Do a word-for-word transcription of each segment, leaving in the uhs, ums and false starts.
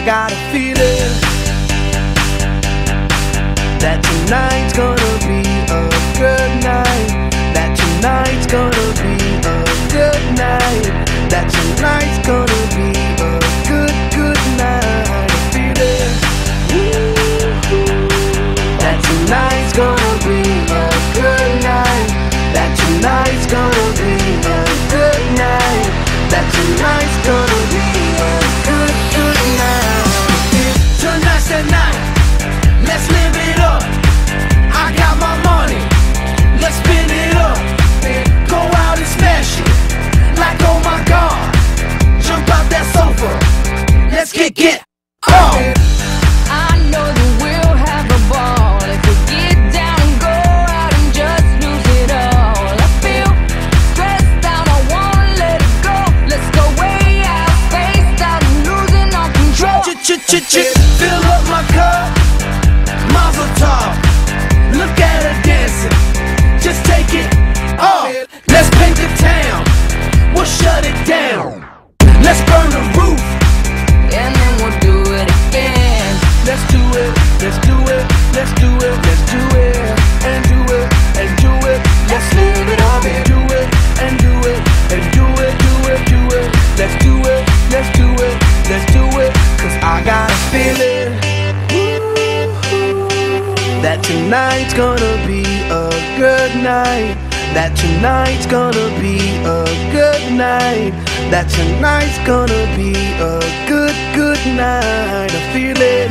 got a feeling that tonight's gonna be a good night. That tonight's gonna be a good night. That tonight's gonna be a good, good night. A feeling that tonight's gonna be a good night. That tonight's gonna be a good night. That tonight's gonna be a good, good night. Tonight's the night. Let's live it up. I got my money. Let's spin it up. Go out and smash it. Like oh my God. Jump out that sofa. Let's kick it off. I know that we'll have a ball if we get down and go out and just lose it all. I feel stressed out, I wanna let it go. Let's go way out, spaced out, and losing all control. Ch-ch-ch-ch, fill up my cup. Mazel tov. Look at her dancing. Just take it off. Let's paint the town. We'll shut it down. Let's burn the roof. And then we'll do it again. Let's do it, let's do it, let's do it, let's do it, and do it, and do it. Let's live it up and do it, and do it, and do it, do it, do it. Let's do it, let's do it, let's do it. Cause I got a feeling that tonight's gonna be a good night. That tonight's gonna be a good night. That tonight's gonna be a good, good night. A feeling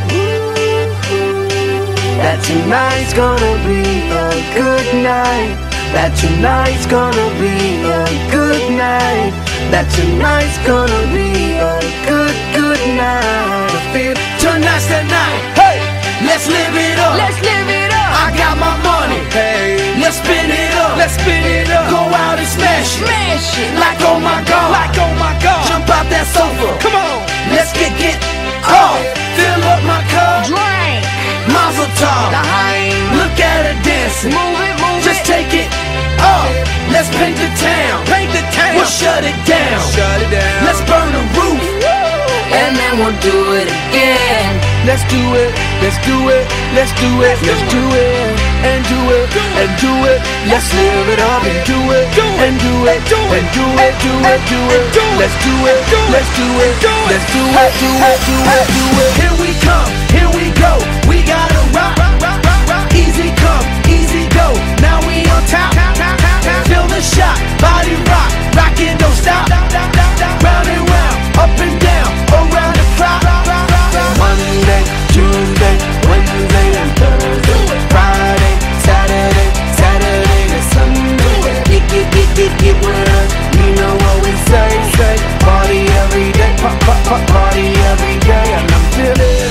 that tonight's gonna be a good night. That tonight's gonna be a good night. That tonight's gonna be a good, good night. I feel tonight's the night. Hey, let's live it up. Let's live it up. I got my money. Hey, let's spin it up. Let's spin it up. Go out and smash it. Smash it. Like oh my God. Like oh my God. Jump out that sofa. Come on. Let's get it off. Fill up my cup. Drink. Mazel tov. Daheim. Look at her dancing. Move it, move Just it. take it off. Let's paint the town. Paint the town. We'll shut it down. Shut it down. Let's burn the roof. And then we'll do it again. Let's do it, let's do it, let's do it, let's do it, and do it, and do it. Let's live it up and do it, and do it, and do it, do it, do it. Let's do it, let's do it, let's do it, do it, do it, do it. Here we come, here we go. We gotta rock, rock, rock, rock, rock. Easy come, easy go. Now we on top, feel the shot, body rock, rockin' don't stop. Round and round, up and down, around the clock. Monday, Tuesday, Wednesday and Thursday, Friday, Saturday, Saturday to Sunday. Get, get, get, get, get with us. You know what we say, say. Party every day, pop, pop, pop, party every day. And I'm feeling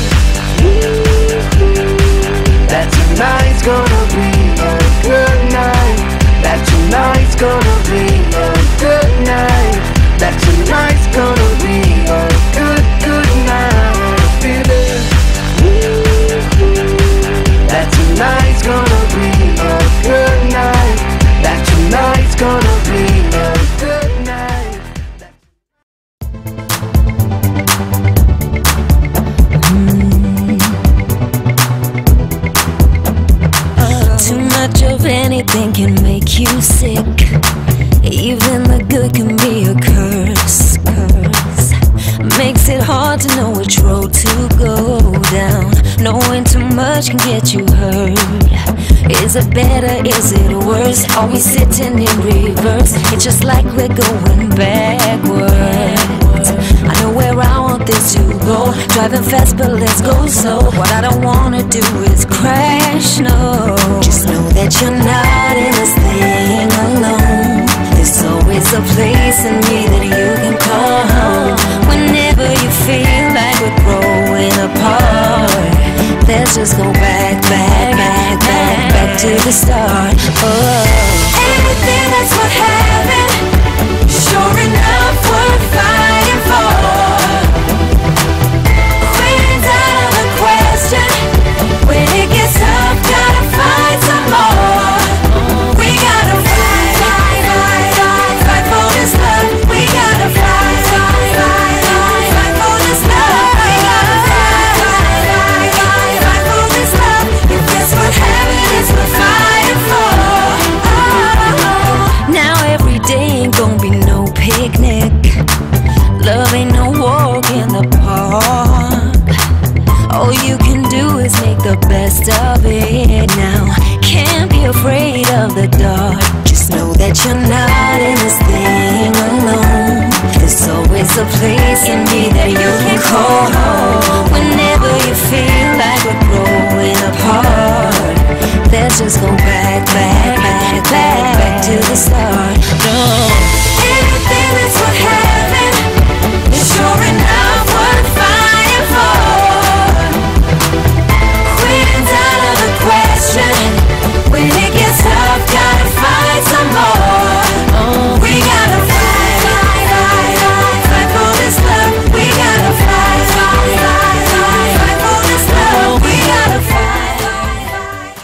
that tonight's gonna be a good night. That tonight's gonna be a good night. That tonight's gonna be a good, good night. Feeling that tonight's gonna be a good night. That tonight's gonna be a good night. Mm. Too much of anything can make you sick. Even the good can be a curse, curse. Makes it hard to know which road to go down. Knowing too much can get you hurt. Is it better, is it worse? Are we sitting in reverse? It's just like we're going backwards. I know where I want this to go. Driving fast but let's go slow. What I don't wanna do is crash, no. Just know that you're not in this thing alone. There's always a place in me that you can call home. Whenever you feel like we're growing apart, let's just go back, back, back, back, back to the start. Oh, everything that's what happened, sure enough we're fighting for. Quitting's out of the question. When it gets tough, gotta find some more. We gotta fight, fight, fight, fight, fight for this love. We gotta fight. rest of it now. Can't be afraid of the dark. Just know that you're not in this thing alone. There's always a place in me that you can call home. Whenever you feel like we're growing apart, let's just go back, back, back, back, back to the start. No, anything that's worth having is sure enough worth fighting for. Quitting's out of the question. When it gets tough, gotta fight some more. Oh, we gotta fight, fight, fight, fight, fight for this love. We gotta fight, fight, fight, fight, fight for this love. We gotta fight, fight,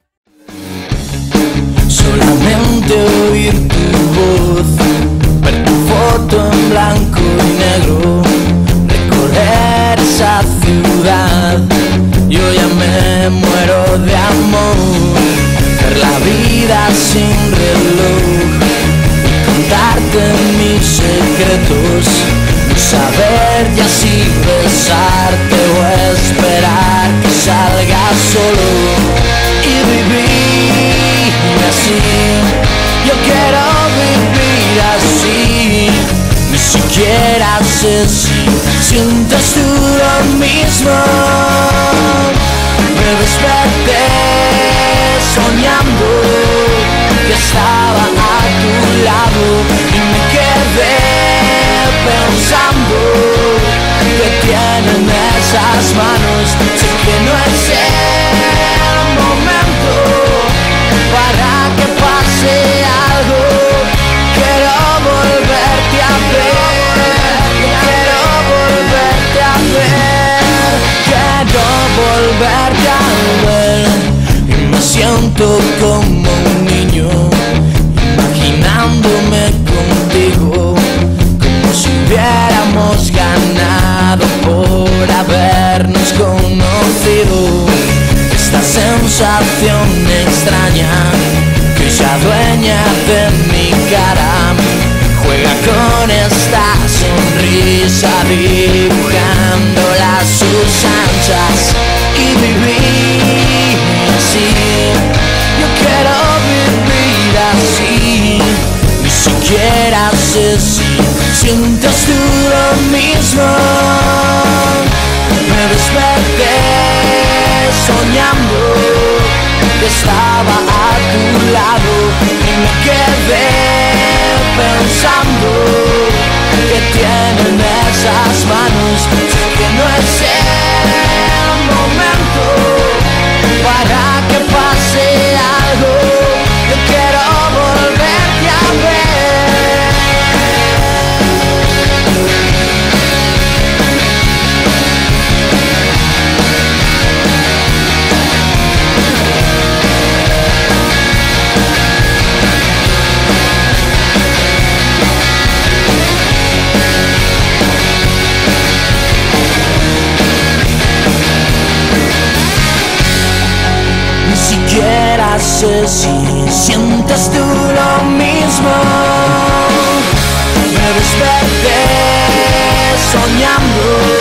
fight. Solamente oír tu voz, ver tu foto en blanco y negro, recorrer esa ciudad. Yo ya me muero de amor, ver la vida sin reloj, contarte mis secretos, no saber ya si besarte o esperar que salga solo y vivir así. Yo quiero vivir así, ni siquiera sé si sientes tú lo mismo. Me desperté soñando que estaba a tu lado y me quedé pensando que tienen esas manos. Sé que no es el momento para que pase algo. Quiero volverte a ver, quiero volverte a ver, quiero volverte a ver. Y me siento como un niño, imaginándome contigo, como si hubiéramos ganado por habernos conocido. Esta sensación extraña que ya dueña de mi cara juega con esta sonrisa, dibujándola a sus anchas y vivir así. Yo quiero vivir así, ni siquiera sé si sientes tú lo mismo. Me desperté soñando que estaba a tu lado y me quedé pensando que tienen esas manos. Sé que no es el momento para que pase algo. Yo quiero volverte a ver. Ni siquiera sé si sientes tú lo mismo. Me desperté soñando